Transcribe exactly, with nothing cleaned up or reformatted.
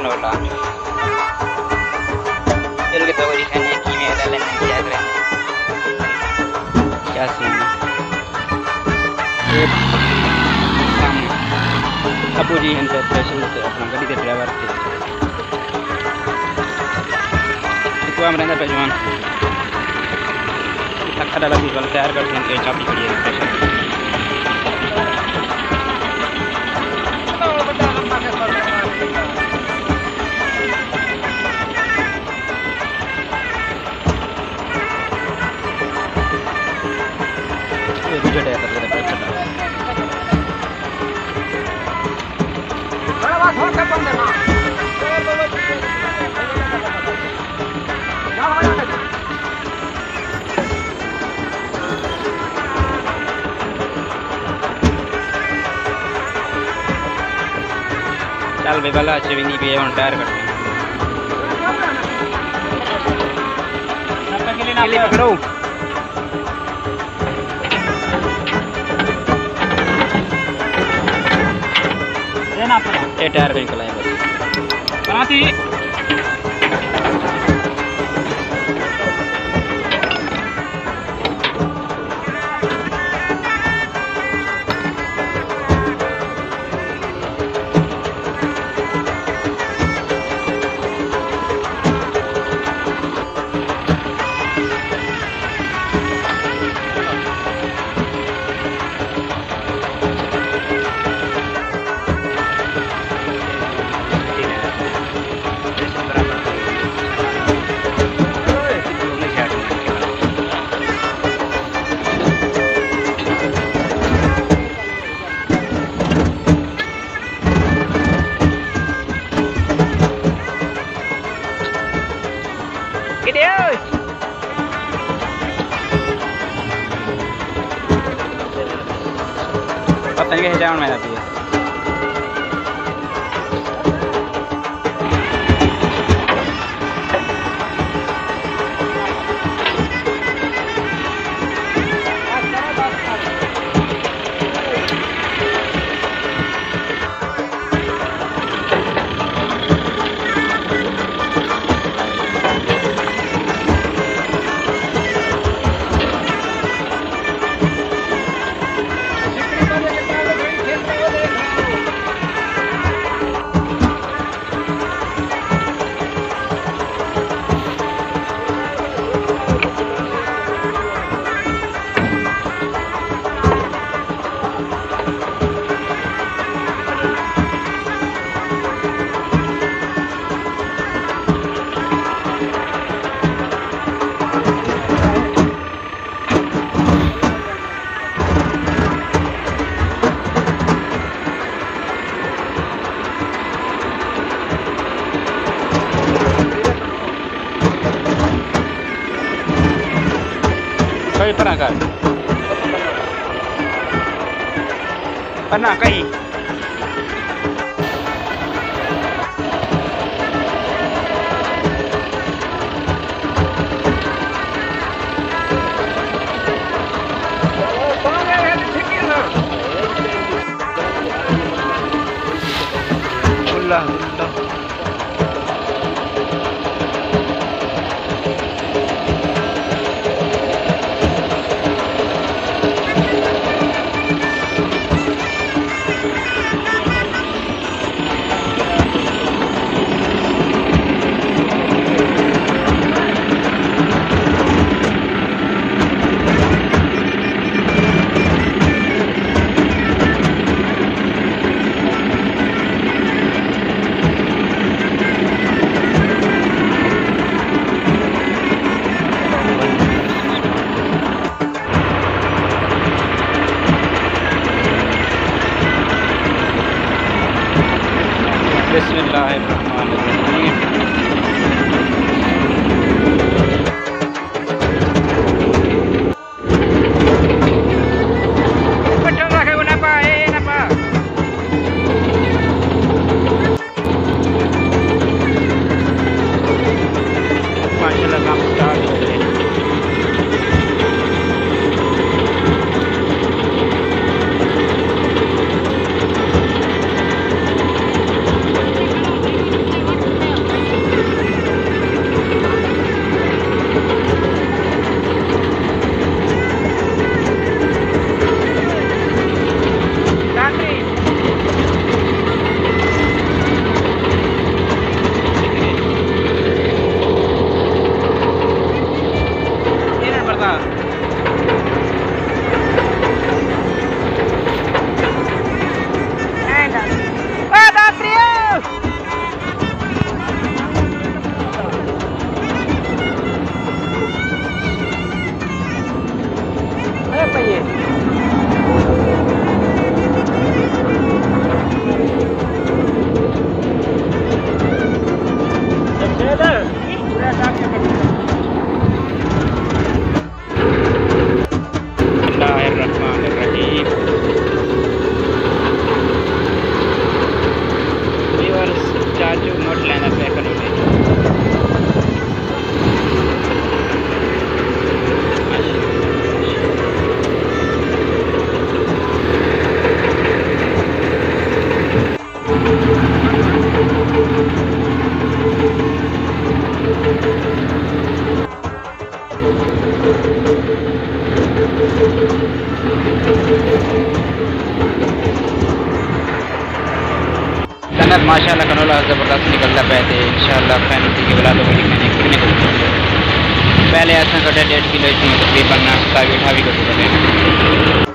nola चल के तो दिखाने की में डालने क्या करें क्या सीन ये सामने अबू जी इंटरप्रेशन से अपना गाड़ी के ड्राइवर थे itu amrena pejuan tak ada lagi jual tayar कर के चाबी पड़ी है प्रेशर ये रिजेक्ट है कर देता है बड़ा बात हो के बंद है ना चल भाई भला अच्छे भी नहीं भी हम टायर करते हैं लिए पकड़ो ये टायर कहीं कलाए बस कहाँ थी पता नहीं जाऊँ मैं अभी कहीं पना कर पना कहीं अल्लाह बिस्मिल्लाहिर्रहमानिर्रहीम माशाल्लाह काम स्टार्ट हो गए कनर माशाल्लाह कनोला ज़बरदस्त निकलता पे थे इंशाल्लाह फैंसी के बला तो दिखाने कितने को पहले ऐसा कटे डेढ़ किलो इसमें तकरीबन सतावी अठावी को